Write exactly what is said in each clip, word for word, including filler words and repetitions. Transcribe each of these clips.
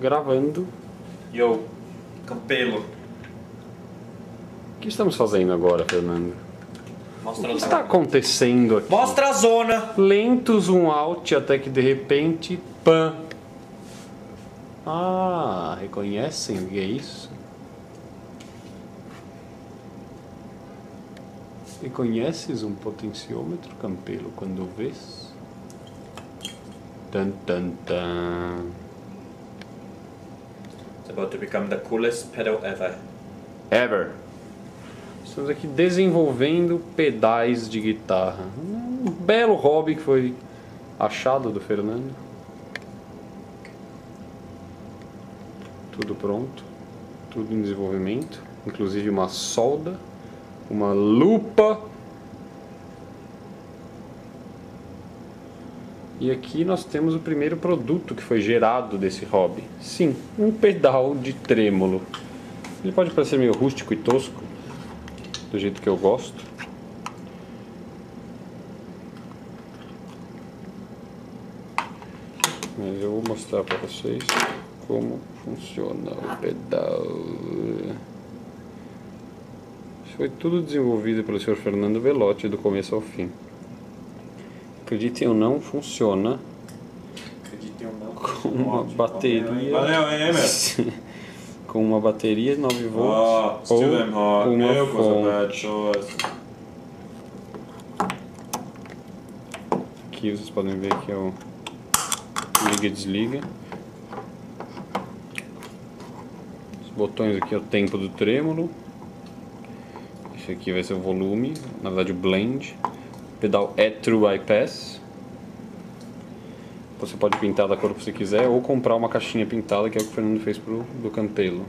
Gravando. Yo, Campelo. O que estamos fazendo agora, Fernando? Mostra O que a está zona. acontecendo aqui? Mostra a zona. Lento zoom out até que de repente, pã. Ah, reconhecem o que é isso? Reconheces um potenciômetro, Campelo, quando vês? Tan tan tan. It's about to become the coolest pedal ever. Ever. Estamos aqui desenvolvendo pedais de guitarra. Um belo hobby que foi achado do Fernando. Tudo pronto, tudo em desenvolvimento, inclusive uma solda, uma lupa. E aqui nós temos o primeiro produto que foi gerado desse hobby. Sim, um pedal de trêmolo. Ele pode parecer meio rústico e tosco, do jeito que eu gosto. Mas eu vou mostrar para vocês como funciona o pedal. Isso foi tudo desenvolvido pelo senhor Fernando Velotti do começo ao fim. Acreditem ou não, funciona Acreditem ou não. com uma bateria. Valeu, hein, Emer? Com uma bateria de nove Oh, volts ou still am hot. uma Meu, coisa bad fonte. choice. Aqui vocês podem ver que é o liga e desliga. Os botões aqui é o tempo do trêmolo. Esse aqui vai ser o volume, na verdade o blend. O pedal é True Bypass. Você pode pintar da cor que você quiser ou comprar uma caixinha pintada, que é o que o Fernando fez pro do Campelo.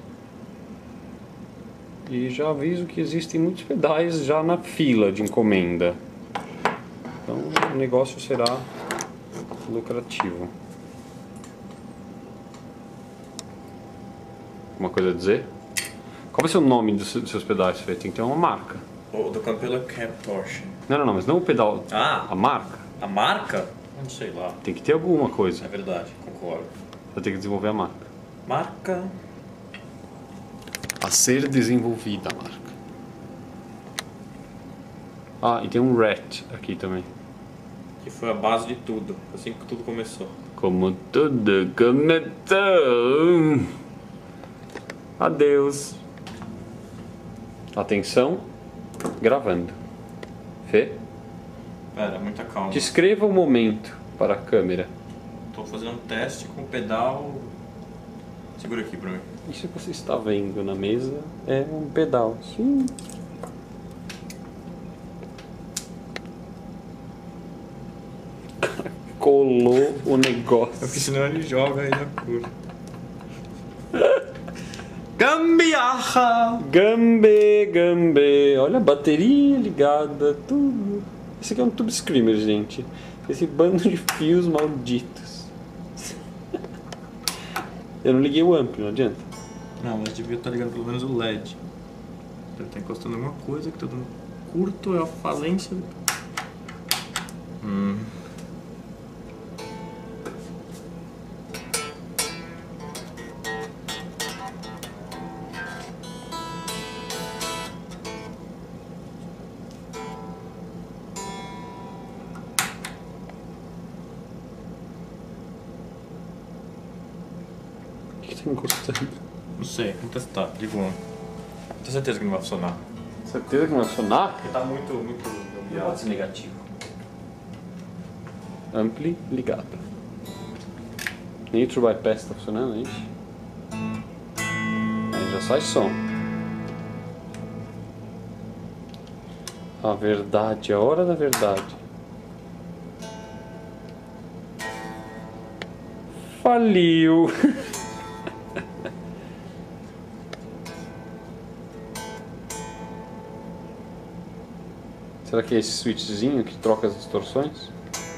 E já aviso que existem muitos pedais já na fila de encomenda. Então o negócio será lucrativo. Alguma coisa a dizer? Qual vai ser o nome dos dos seus pedais, Fê? Tem que ter uma marca. O do Campelo é Camp Torsion. Não, não, não, mas não o pedal. Ah. A marca. A marca? Não sei lá. Tem que ter alguma coisa. É verdade, concordo. Vai ter que desenvolver a marca. Marca. A ser desenvolvida a marca. Ah, e tem um rat aqui também. Que foi a base de tudo. Assim que tudo começou. Como tudo começou. Adeus. Atenção. Gravando. Fê? Pera, muita calma. Descreva o momento para a câmera. Tô fazendo um teste com o pedal. Segura aqui pra mim. Isso que você está vendo na mesa é um pedal. Sim. Colou o negócio. Porque senão ele joga aí na cor. Gambiarra! Gambe, gambe. Olha a bateria ligada, tudo. Esse aqui é um Tube Screamer, gente. Esse bando de fios malditos. Eu não liguei o amp, não adianta. Não, mas devia estar ligando pelo menos o L E D. Deve estar encostando em alguma coisa que tá dando curto, é a falência. do- Hum. O que está encostando? Não sei, vamos testar. Liga o ano. Tenho certeza que não vai funcionar. Certeza que não vai funcionar? Porque tá muito, muito gambiarra. Pode ser negativo. Ampli ligado. Nem o True Bypass está funcionando, é isso? Aí já sai som. A verdade, a hora da verdade. Faliu! Será que é esse switchzinho que troca as distorções?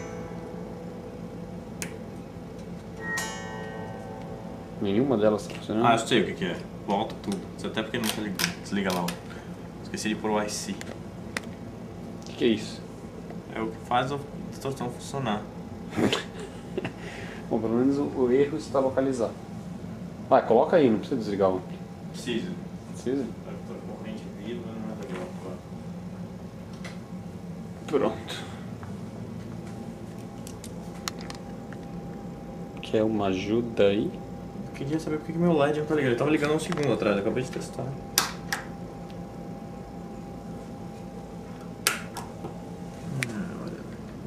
Nenhuma delas está funcionando? Ah, eu sei o que, que é. Volta tudo. Isso até porque não tá ligando. Desliga lá. Ó. Esqueci de pôr o I C. O que, que é isso? É o que faz a distorção funcionar. Bom, pelo menos o, o erro está localizado. Vai, coloca aí, não precisa desligar o ampli. Preciso. Precisa? A corrente viva não é legal. Pronto. Quer uma ajuda aí? Eu queria saber por que que meu L E D não tá ligando. Ele tava ligando há um segundo atrás, eu acabei de testar. Ah, olha.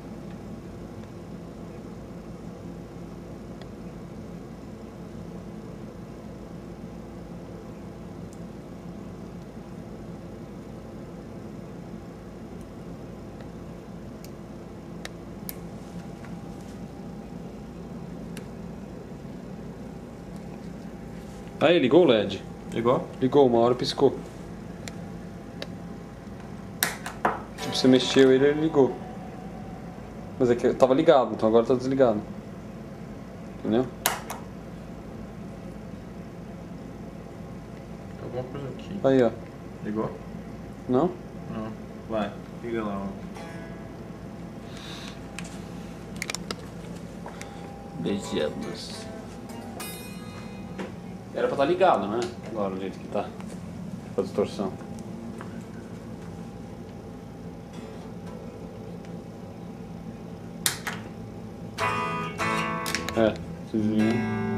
Aí, ligou o L E D. Ligou? Ligou, uma hora piscou. Tipo, você mexeu ele, ele ligou. Mas é que tava ligado, então agora tá desligado. Entendeu? Alguma coisa aqui. Aí, ó. Ligou? Não? Não. Vai, liga lá. Ó. Vejamos. Era pra estar ligado, né? Agora, do jeito que tá. Com a distorção. É, vocês viram?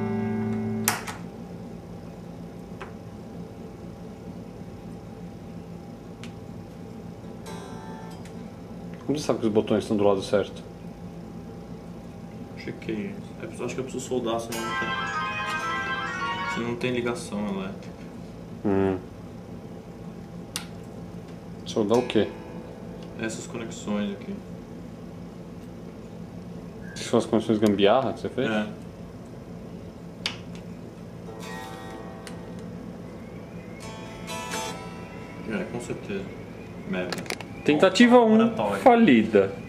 Como você sabe que os botões estão do lado certo? Chequei. É, eu acho que eu preciso soldar, senão não tem. Senão não tem ligação elétrica. Hum. Soldar o quê? Essas conexões aqui. São as conexões gambiarra que você fez? É. É, com certeza. Merda. Tentativa um Laboratório. falida.